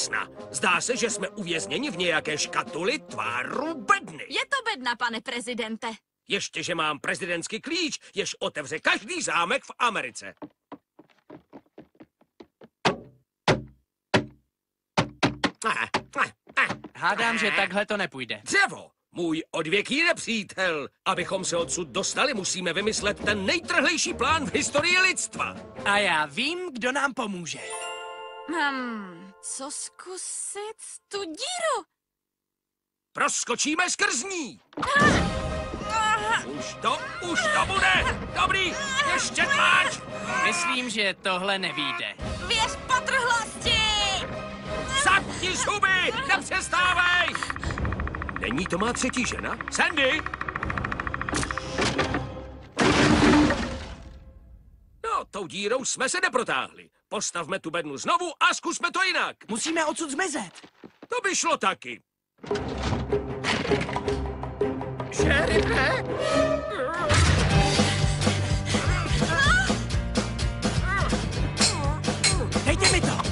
budoucna. Zdá se, že jsme uvězněni v nějaké škatuli tváru bedny. Je to bedna, pane prezidente. Ještě, že mám prezidentský klíč, jež otevře každý zámek v Americe. Hádám, že takhle to nepůjde. Dřevo, můj odvěký nepřítel. Abychom se odsud dostali, musíme vymyslet ten nejtrhlejší plán v historii lidstva. A já vím, kdo nám pomůže. Co zkusit tu díru? Proskočíme skrz ní. Už to bude. Dobrý, ještě tlač. Myslím, že tohle nevyjde. Věř potrhlosti! Zapni zuby, nepřestávej. Není to má třetí žena? Sandy? No, tou dírou jsme se neprotáhli. Postavme tu bednu znovu a zkusme to jinak. Musíme odsud zmizet. To by šlo taky. Šerife? Dejte mi to!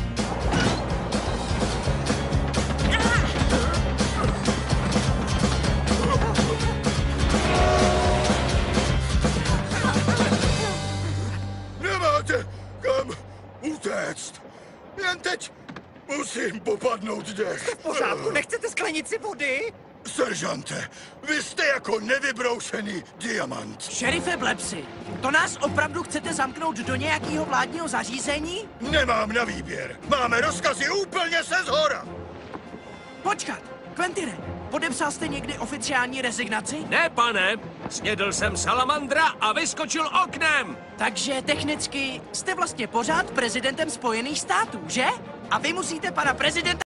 Nemáte kam utéct. Jen teď musím popadnout dech. V pořádku, nechcete sklenici vody? Seržante, vy jste jako nevybroušený diamant. Šerife Blepsy, to nás opravdu chcete zamknout do nějakého vládního zařízení? Nemám na výběr. Máme rozkazy úplně se zhora. Počkat, Quentine, podepsal jste někdy oficiální rezignaci? Ne, pane. Snědl jsem salamandra a vyskočil oknem. Takže technicky jste vlastně pořád prezidentem Spojených států, že? A vy musíte pana prezidenta